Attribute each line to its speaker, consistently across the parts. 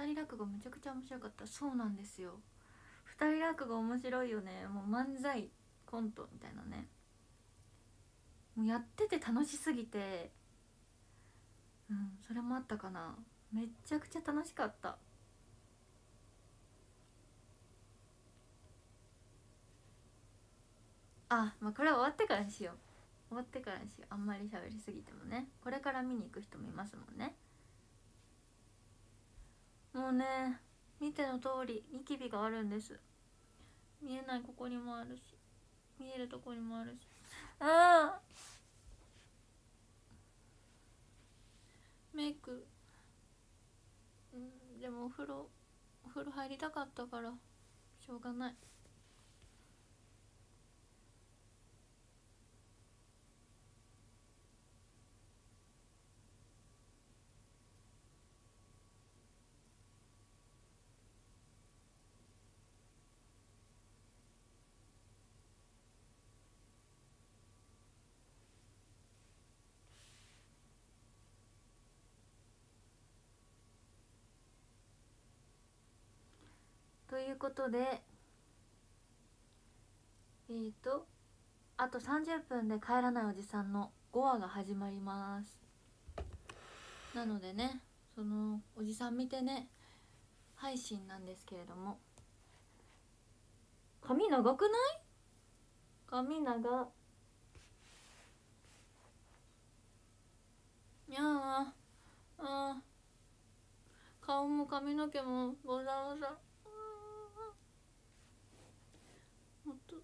Speaker 1: 二人落語めちゃくちゃ面白かった。そうなんですよ、二人落語面白いよね。もう漫才コントみたいなね、もうやってて楽しすぎて、それもあったかな。めっちゃくちゃ楽しかった。まあこれは終わってからにしよう。終わってからにしよう。あんまり喋りすぎてもね、これから見に行く人もいますもんね。もうね、見ての通りニキビがあるんです。見えないここにもあるし、見えるとこにもあるし。メイク、でもお風呂入りたかったからしょうがない。ということで、あと30分で帰らないおじさんの5話が始まります。なのでね、そのおじさん見てね配信なんですけれども、髪長くない？髪長。いや顔も髪の毛もボサボサ。もっと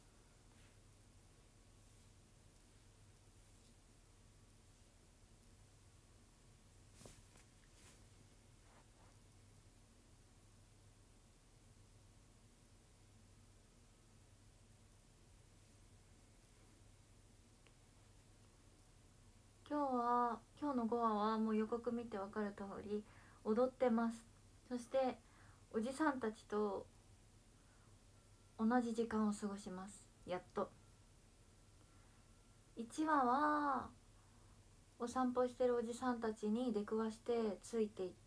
Speaker 1: 今日の5話はもう予告見て分かる通り踊ってます。そしておじさんたちと同じ時間を過ごします。やっと1話はお散歩してるおじさんたちに出くわしてついていって、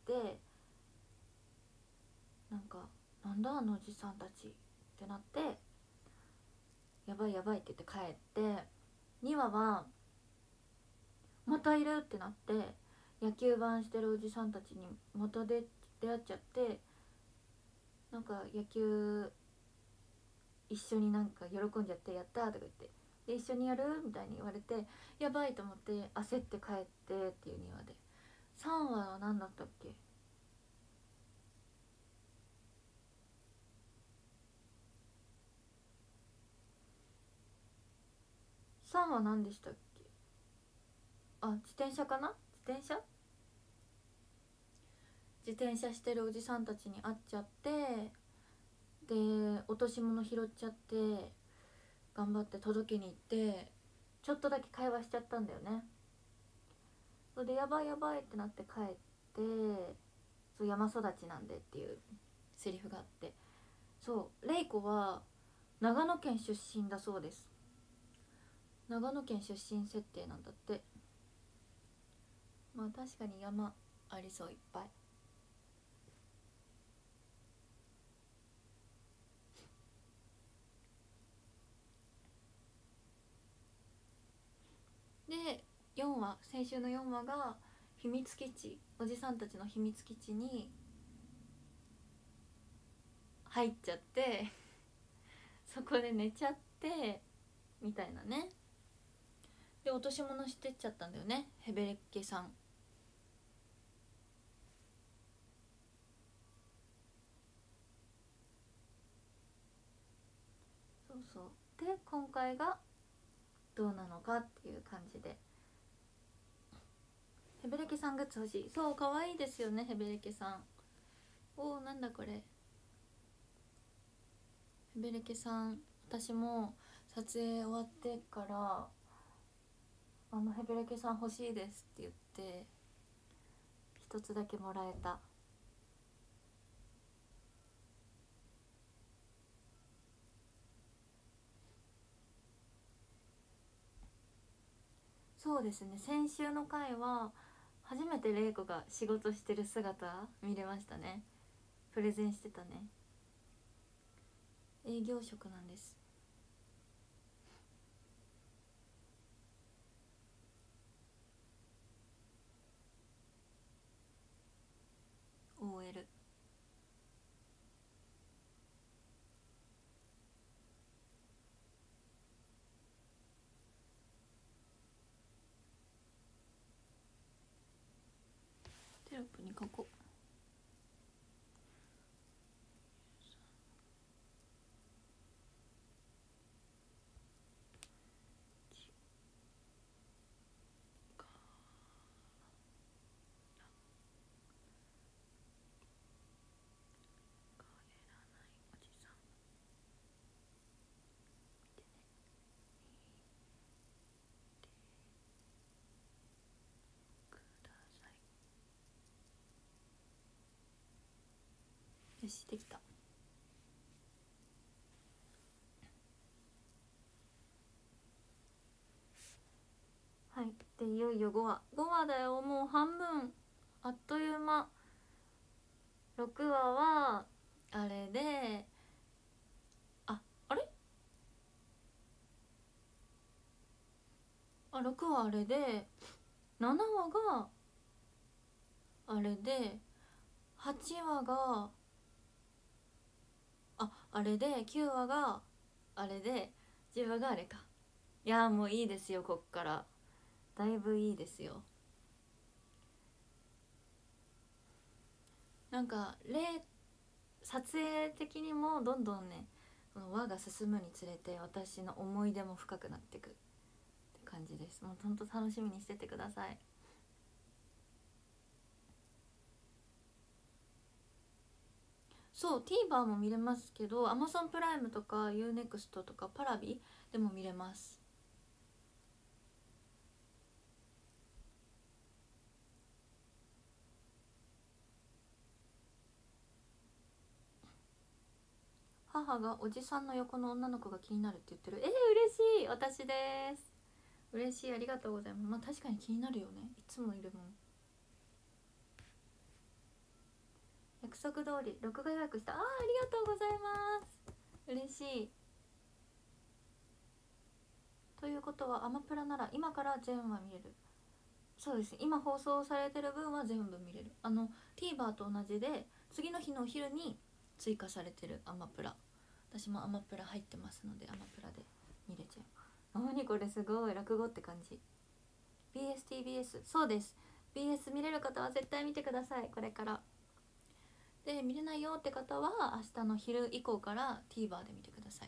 Speaker 1: なんだあのおじさんたちってなって、やばいやばいって言って帰って、2話はまたいるってなって野球盤してるおじさんたちにまた出会っちゃって、野球一緒に喜んじゃって、やったーとか言って、で一緒にやるみたいに言われて、やばいと思って焦って帰ってっていう2話で、3話は何だったっけ。3話何でしたっけ。自転車かな。自転車してるおじさんたちに会っちゃって、で落とし物拾っちゃって頑張って届けに行って、ちょっとだけ会話しちゃったんだよね。それでやばいやばいってなって帰って、そう山育ちなんでっていうセリフがあって、そうレイコは長野県出身だそうです。長野県出身設定なんだって。まあ確かに山ありそう、いっぱい。で4話、先週の4話が秘密基地、おじさんたちの秘密基地に入っちゃってそこで寝ちゃってみたいなね。で落とし物してっちゃったんだよね、ヘベレッケさん。そうそうで今回がどうなのかっていう感じで、ヘベレケさんグッズ欲しい。そう可愛いですよねヘベレケさん。おー、なんだこれ。ヘベレケさん、私も撮影終わってからヘベレケさん欲しいですって言って一つだけもらえた。そうですね、先週の回は初めて玲子が仕事してる姿見れましたね。プレゼンしてたね。営業職なんです。OL。 テロップに書こう。よし、できた。はい。でいよいよ5話だよ。もう半分、あっという間。6話はあれで、あれ6話あれで、7話があれで、8話があれで、9話があれで、10話があれか。いやもういいですよ、こっからだいぶいいですよ。なんか撮影的にもどんどんね、この輪が進むにつれて私の思い出も深くなってくって感じです。もうほんと楽しみにしててください。そう、 TVer も見れますけど Amazon プライムとか UNEXT とかパラビでも見れます。母がおじさんの横の女の子が気になるって言ってる。嬉しい。私です。嬉しい、ありがとうございます。まあ確かに気になるよね、いつもいるもん。約束通り録画予約した。ありがとうございます。嬉しい。ということはアマプラなら今から全話見れる。そうです、今放送されてる分は全部見れる。TVer と同じで次の日のお昼に追加されてるアマプラ。私もアマプラ入ってますのでアマプラで見れちゃう。何これ、すごい落語って感じ。 BSTBS、 そうです。 BS 見れる方は絶対見てください、これから。で見れないよって方は明日の昼以降から TVer で見てください。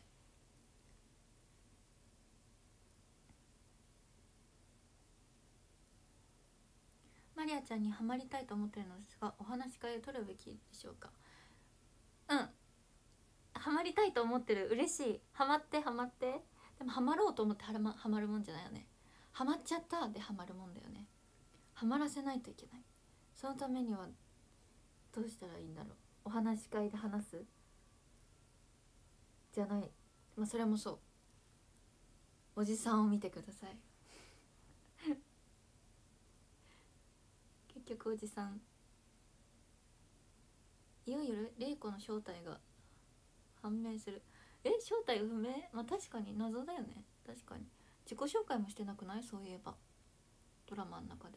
Speaker 1: マリアちゃんにハマりたいと思ってるのですが、お話し会を取るべきでしょうか。うん、ハマりたいと思ってる。嬉しい。ハマってハマって。でもハマろうと思ってハマるもんじゃないよね。ハマっちゃったでハマるもんだよね。ハマらせないといけない。そのためにはどうしたらいいんだろう。お話し会で話すじゃない、まあそれもそう。おじさんを見てください。結局おじさん。いよいよ玲子の正体が判明する。正体不明。まあ確かに謎だよね。確かに自己紹介もしてなくない？そういえばドラマの中で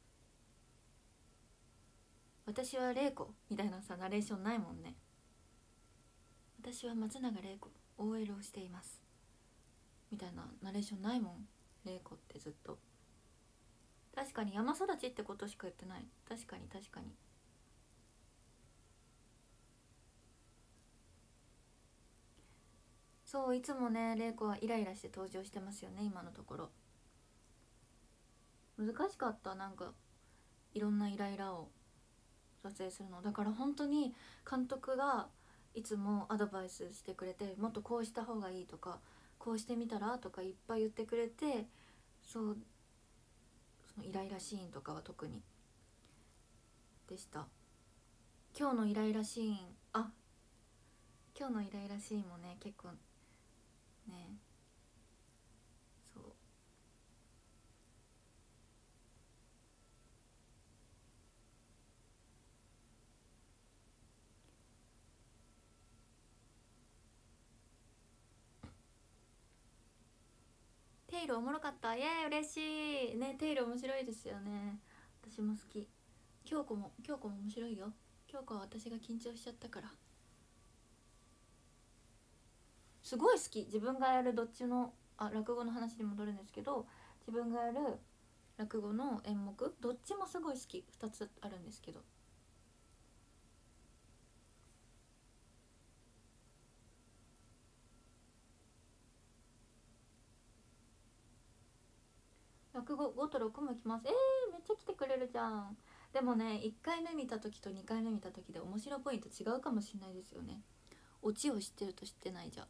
Speaker 1: 私は玲子みたいなさ、ナレーションないもんね。私は松永玲子 OL をしていますみたいなナレーションないもん。玲子ってずっと。確かに山育ちってことしか言ってない。確かに確かに。そう、いつもね玲子はイライラして登場してますよね、今のところ。難しかった。なんかいろんなイライラを撮影するのだから、本当に監督がいつもアドバイスしてくれて、もっとこうした方がいいとか、こうしてみたらとかいっぱい言ってくれて、そうそのイライラシーンとかは特にでした。今日のイライラシーン、今日のイライラシーンもね結構ね、そうテイルおもろかった。イエーイ、嬉しいね。テイル面白いですよね。私も好き。京子も面白いよ。京子は私が緊張しちゃったからすごい好き。自分がやるどっちの落語の話に戻るんですけど、自分がやる落語の演目どっちもすごい好き。2つあるんですけど、落語5と6も来ます。めっちゃ来てくれるじゃん。でもね、1回目見た時と2回目見た時で面白ポイント違うかもしれないですよね。オチを知ってると知ってないじゃ。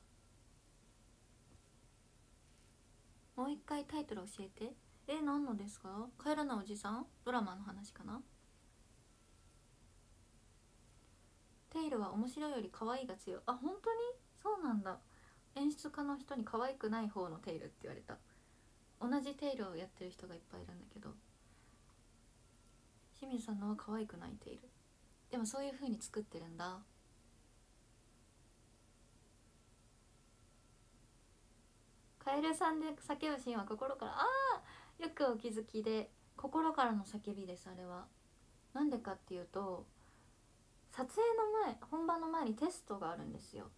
Speaker 1: もう一回タイトル教えて。何のですか？帰らないおじさん、ドラマの話かな。テイルは面白いより可愛いが強い。本当にそうなんだ。演出家の人に可愛くない方のテイルって言われた。同じテイルをやってる人がいっぱいいるんだけど、清水さんのは可愛くないテイル。でもそういう風に作ってるんだ。カエルさんで叫ぶシーンは心から、よくお気づきで、心からの叫びです。あれはなんでかっていうと、撮影の前、本番の前にテストがあるんですよ。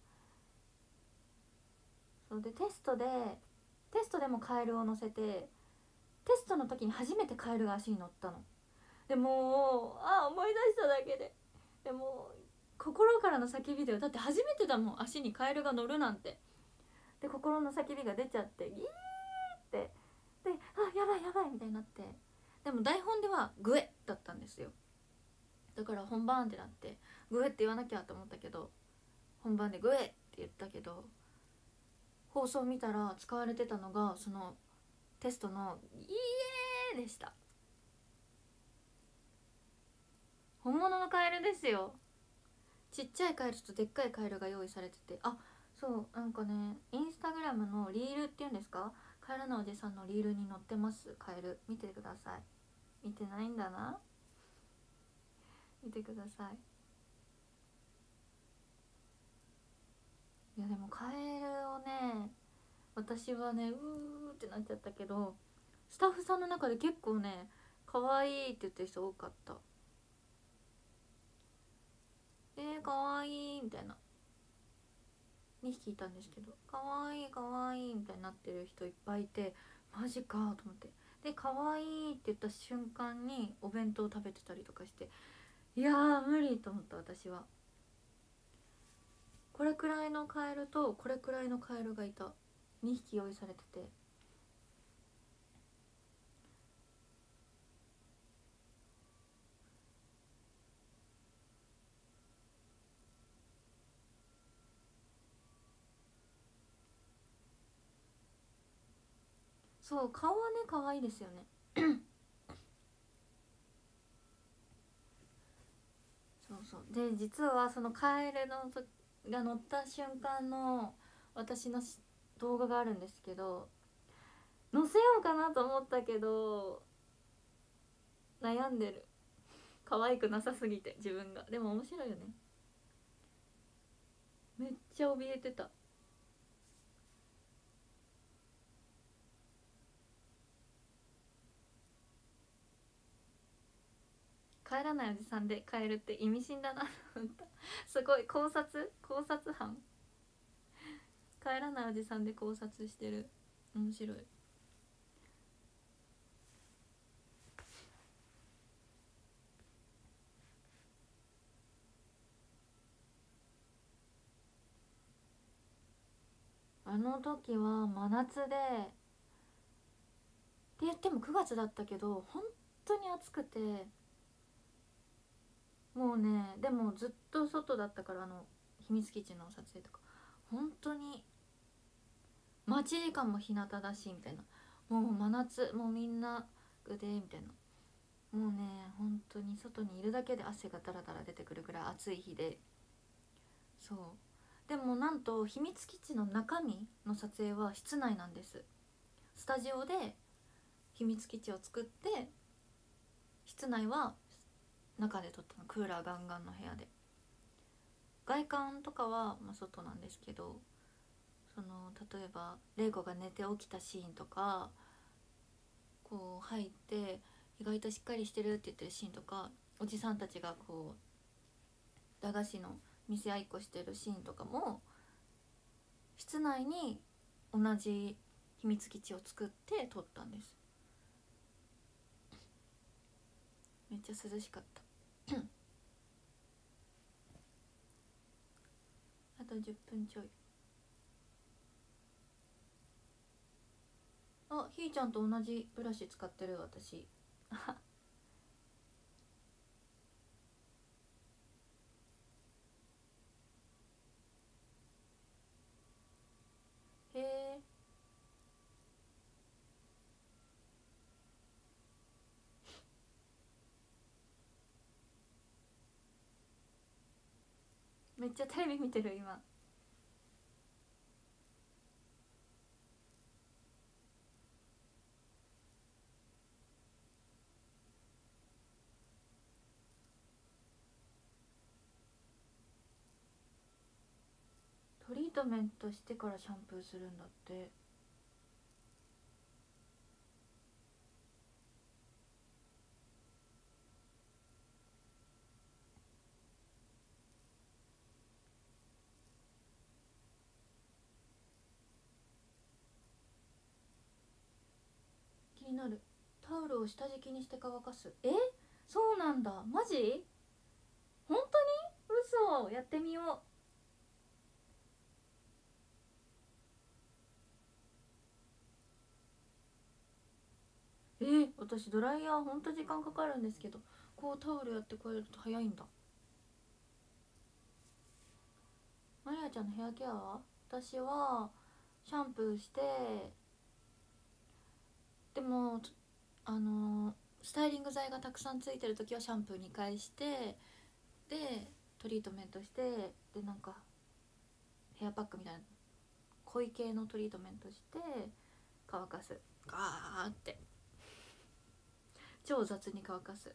Speaker 1: そうで、テストでもカエルを乗せて、テストの時に初めてカエルが足に乗ったの。でも思い出しただけで、でも心からの叫びだよ。だって初めてだもん、足にカエルが乗るなんて。で心の叫びが出ちゃってギーってで、やばいやばいみたいになって、でも台本ではグエだったんですよ。だから本番ってなってグエって言わなきゃと思ったけど、本番でグエって言ったけど、放送見たら使われてたのがそのテストのイエーでした。本物のカエルですよ。ちっちゃいカエルとでっかいカエルが用意されてて、そう、なんかね、インスタグラムのリールっていうんですか、カエルのおじさんのリールに載ってます。カエル見てください。見てないんだな、見てください。いやでもカエルをね、私はね、ってなっちゃったけど、スタッフさんの中で結構ね、可愛いって言ってる人多かった。可愛いみたいな、2匹いたんですけど、可愛い可愛いみたいになってる人いっぱいいて、マジかと思って。で可愛いって言った瞬間にお弁当食べてたりとかして、いやー無理と思った。私はこれくらいのカエルとこれくらいのカエルがいた。2匹用意されてて、そう、顔はね可愛いですよね。そうそう。で実はそのカエルのが乗った瞬間の私の動画があるんですけど、載せようかなと思ったけど悩んでる。可愛くなさすぎて自分が。でも面白いよね。めっちゃ怯えてた。帰らないおじさんで帰るって意味深だなと思った。すごい考察班。帰らないおじさんで考察してる。面白い。あの時は真夏で、って言っても9月だったけど本当に暑くて、もうね、でもずっと外だったから、秘密基地の撮影とか本当に待ち時間も日向だしみたいな、もう真夏、もうみんなグデーみたいな、もうね本当に外にいるだけで汗がダラダラ出てくるぐらい暑い日で。そうでもなんと秘密基地の中身の撮影は室内なんです。スタジオで秘密基地を作って、室内は中で撮ったの。クーラーガンガンの部屋で、外観とかはまあ外なんですけど、 その例えば玲子が寝て起きたシーンとか、こう入って意外としっかりしてるって言ってるシーンとか、おじさんたちがこう駄菓子の店合いっこしてるシーンとかも室内に同じ秘密基地を作って撮ったんです。めっちゃ涼しかったあと10分ちょい。あ、ひーちゃんと同じブラシ使ってる私へえ。めっちゃテレビ見てる今。トリートメントしてからシャンプーするんだって。気になる。タオルを下敷きにして乾かす。え、そうなんだ。マジ？本当に？嘘。やってみよう。私ドライヤーほんと時間かかるんですけど、こうタオルやってこれると早いんだ。マリアちゃんのヘアケアは？私はシャンプーして、でもスタイリング剤がたくさんついてる時はシャンプー2回して、でトリートメントして、でなんかヘアパックみたいな濃い系のトリートメントして乾かす。ガーって超雑に乾かす。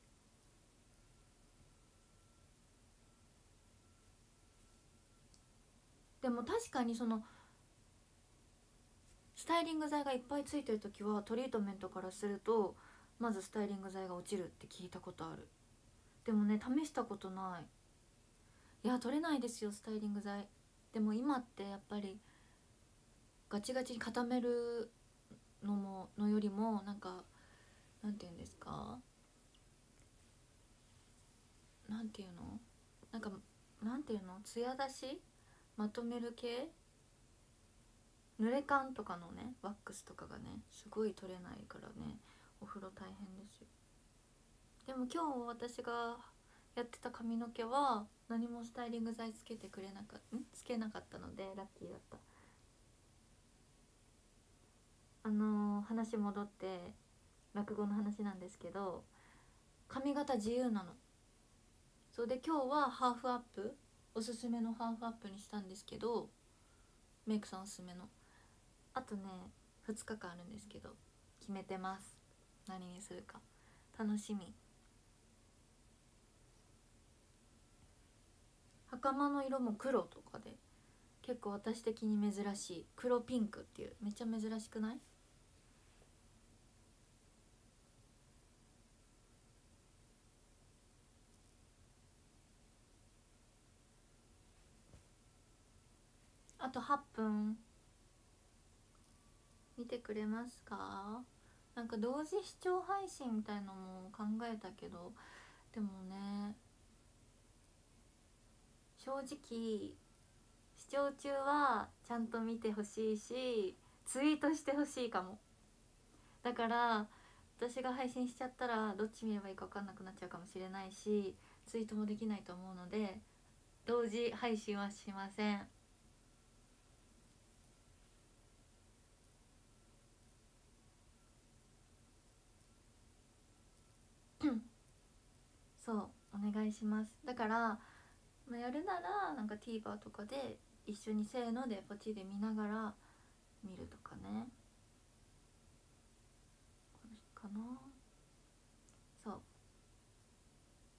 Speaker 1: でも確かにそのスタイリング剤がいっぱいついてる時はトリートメントからするとまずスタイリング剤が落ちるって聞いたことある。でもね、試したことない。いや、取れないですよスタイリング剤。でも今ってやっぱりガチガチに固めるのよりも、なんかなんていうんですか、なんていうの、なんかなんていうの、艶出しまとめる系、濡れ感とかのね、ワックスとかがねすごい取れないからね、お風呂大変ですよ。でも今日私がやってた髪の毛は何もスタイリング剤つけなかったのでラッキーだった。話戻って落語の話なんですけど、髪型自由なの。そうで、今日はハーフアップ、おすすめのハーフアップにしたんですけど、メイクさんおすすめの。あとね、2日間あるんですけど決めてます。何にするか楽しみ。袴の色も黒とかで、結構私的に珍しい黒ピンクっていう、めっちゃ珍しくない？あと8分見てくれますか？なんか同時視聴配信みたいのも考えたけど、でもね、正直視聴中はちゃんと見てほしいし、ツイートしてほしいかも。だから私が配信しちゃったらどっち見ればいいか分かんなくなっちゃうかもしれないし、ツイートもできないと思うので同時配信はしません。そう、お願いします。だから、まあ、やるならなんか TVer とかで一緒にせーのでポチで見ながら見るとかね、かな。そう、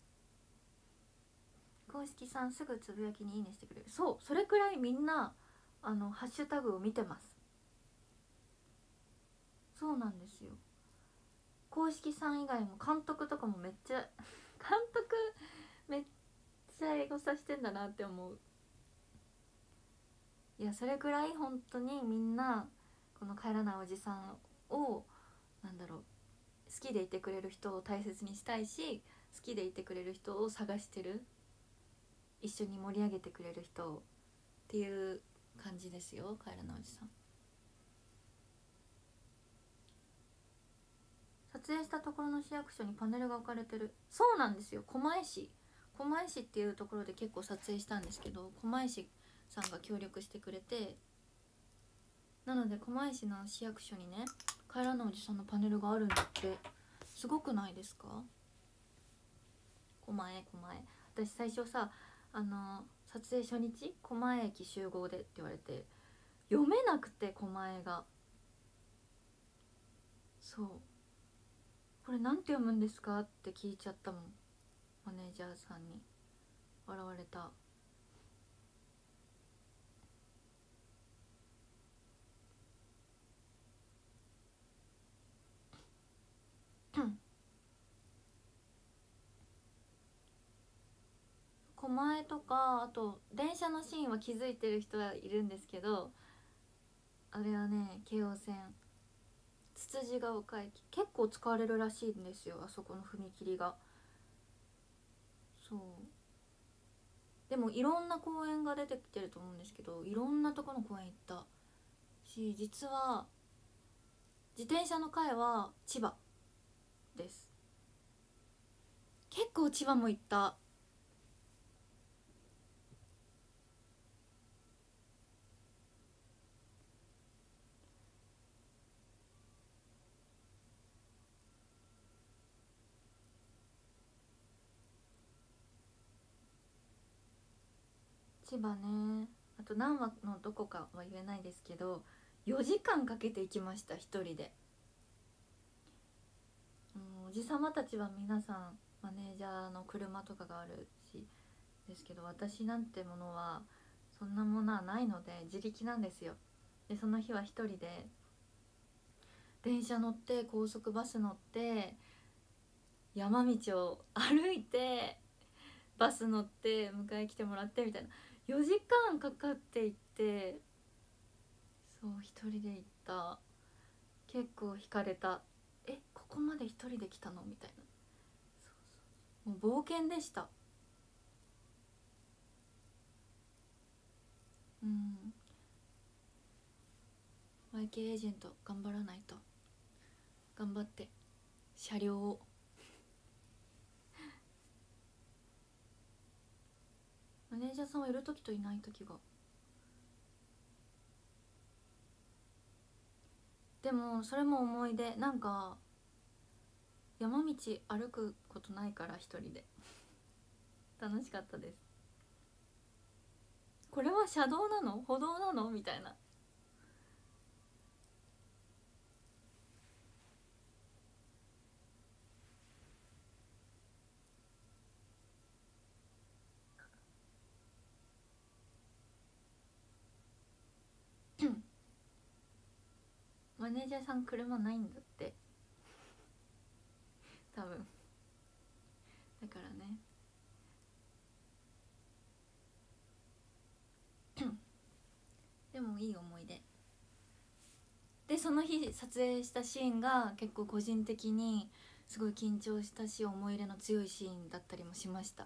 Speaker 1: 公式さんすぐつぶやきにいいねしてくれる。そう、それくらいみんなハッシュタグを見てます。そうなんですよ。公式さん以外も監督とかもめっちゃ監督めっちゃエゴサしてんだなって思う。いや、それぐらい本当にみんなこの帰らないおじさんをなんだろう、好きでいてくれる人を大切にしたいし、好きでいてくれる人を探してる、一緒に盛り上げてくれる人っていう感じですよ、帰らないおじさん。撮影したところの市役所にパネルが置かれてる。そうなんですよ、狛江市っていうところで結構撮影したんですけど、狛江市さんが協力してくれて、なので狛江市の市役所にね、帰らないおじさんのパネルがあるんだって。すごくないですか？狛江。私最初さ、撮影初日狛江駅集合でって言われて読めなくて、狛江が。そう、これなんて読むんですかって聞いちゃったもん、マネージャーさんに。笑われた。狛江とか、あと電車のシーンは気づいてる人はいるんですけど、あれはね、京王線つつじが丘駅結構使われるらしいんですよ、あそこの踏切が。そう、でもいろんな公園が出てきてると思うんですけど、いろんなとこの公園行ったし、実は自転車の会は千葉です。結構千葉も行った。千葉ね。あと何話のどこかは言えないですけど、4時間かけて行きました、一人で。おじさまたちは皆さんマネージャーの車とかがあるしですけど、私なんてものはそんなものはないので自力なんですよ。でその日は一人で電車乗って高速バス乗って山道を歩いてバス乗って迎え来てもらってみたいな、4時間かかって行って、そう一人で行った。結構惹かれた。ここまで一人で来たのみたいな。そうそう、もう冒険でした。うん、YK エージェント頑張らないと。頑張って車両を。マネージャーさんはいる時といない時が。でもそれも思い出。なんか山道歩くことないから一人で楽しかったです。これは車道なの歩道なのみたいな。マネージャーさん車ないんだって多分。だからねでもいい思い出で、その日撮影したシーンが結構個人的にすごい緊張したし、思い入れの強いシーンだったりもしました。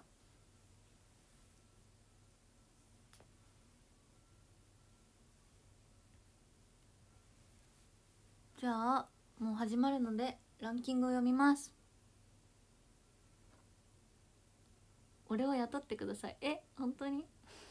Speaker 1: じゃあもう始まるのでランキングを読みます。俺を雇ってください。本当に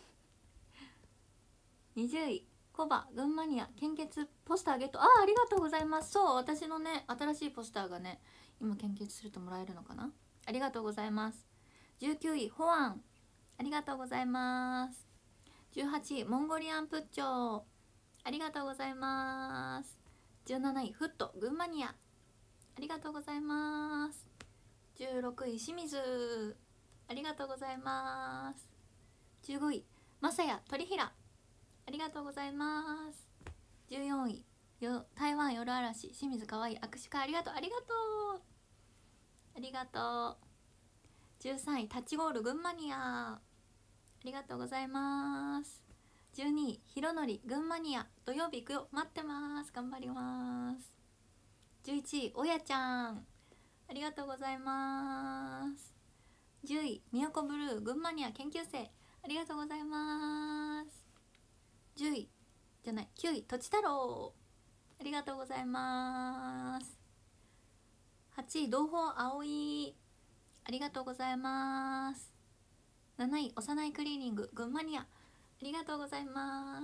Speaker 1: 20位コバ群馬ニア献血ポスターゲット。ありがとうございます。そう、私のね新しいポスターがね今献血するともらえるのかな。ありがとうございます。19位ホアンありがとうございます。18位モンゴリアンプッチョありがとうございます。17位フット群馬ニアありがとうございます。16位清水ありがとうございます。15位まさや鳥平ありがとうございます。14位台湾夜嵐清水かわいい握手会ありがとう、ありがとう、ありがとう。13位タッチゴール群馬ニアありがとうございます。12位ひろのり群馬ニア土曜日行くよ待ってます、頑張ります。11位おやちゃんありがとうございます。10位みよこブルー群馬ニア研究生ありがとうございます。10位じゃない9位とち太郎ありがとうございます。8位同胞葵ありがとうございます。7位幼いクリーニング群馬ニアありがとうございます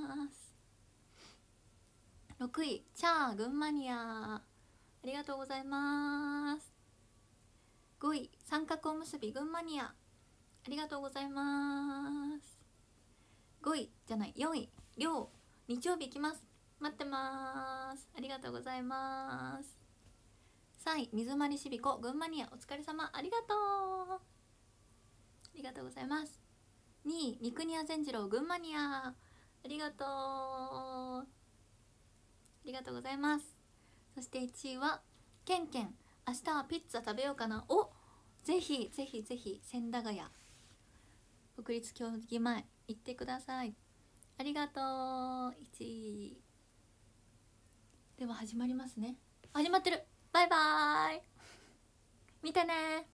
Speaker 1: 。6位チャー群馬ニアありがとうございます。5位三角おむすび群馬ニアありがとうございます。5位じゃない4位りょう日曜日行きます待ってます、ありがとうございます。3位水まりしびこ群馬ニアお疲れ様ありがとう、ありがとうございます。2位三国屋善次郎群馬ニアありがとう、ありがとうございます。そして1位はケンケン明日はピッツァ食べようかな、おぜひぜひぜひ千駄ヶ谷国立競技前行ってください、ありがとう。1位では始まりますね、始まってる、バイバーイ見てね。